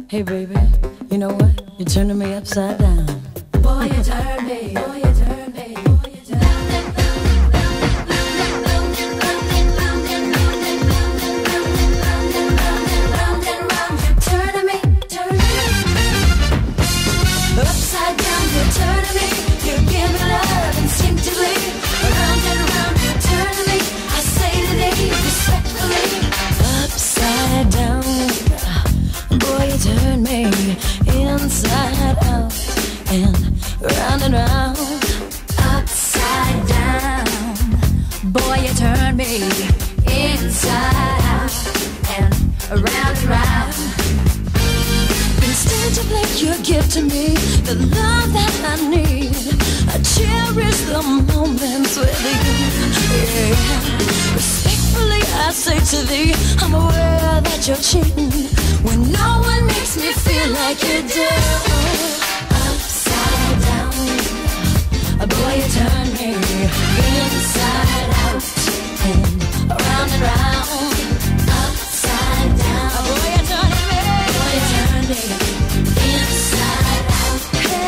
Hey baby, you know what? You're turning me upside down. Boy, you turn me, boy, you turn me, boy, you turn me. Upside down, you're turning me. You give me love instinctively. Around and around, you're turning me. I say to thee respectfully. Upside down, boy, you turn me inside out and round. Upside down, boy, you turn me inside out and round. Instinctively you give to me the love that I need. I cherish the moments with you, yeah. Respectfully I say to thee, I'm aware that you're cheating when no one makes me feel like you do. Upside down, boy, you turn me inside out and round. Upside down, boy, you turn me, boy, you turn me inside out,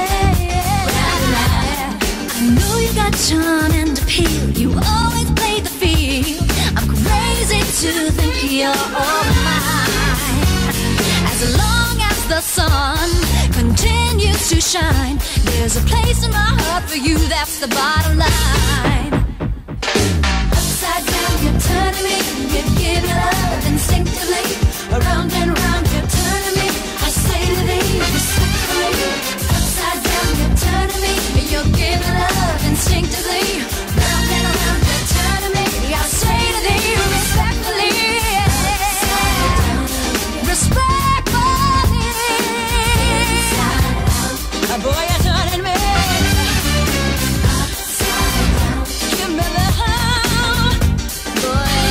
round. I know you got charm and appeal. You always play the field. I'm crazy to think you're all mine. As long as the sun continues to shine, there's a place in my heart for you. That's the bottom line. Upside down, you're turning me. You give me love instinctively. Around and around, you're turning me. I say to thee respectfully. Upside down, you're turning me. You give me love instinctively. Round and around, you're turning me. I say to thee respectfully. Respectfully. Boy, you're turning me. Give me love, boy.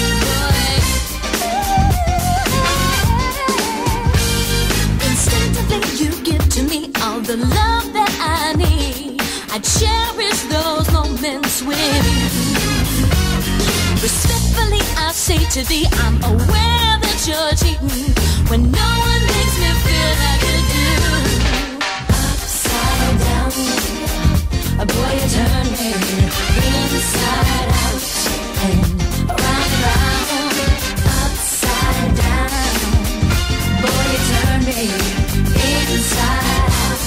Instinctively you give to me all the love that I need. I cherish those moments with you. Respectfully I say to thee, I'm aware that you're cheating when no one makes me feel like you do. Upside down, boy, you turn me inside out and round. Upside down, boy, you turn me inside out.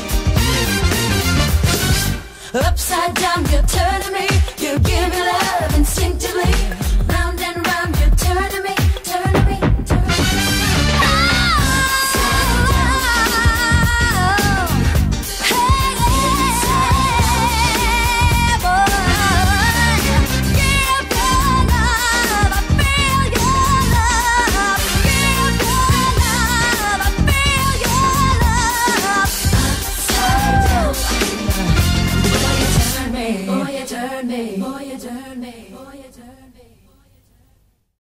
Upside down, you're turning me. You give me love instinctively. Round and round, you're turning me. Boy, you turn me.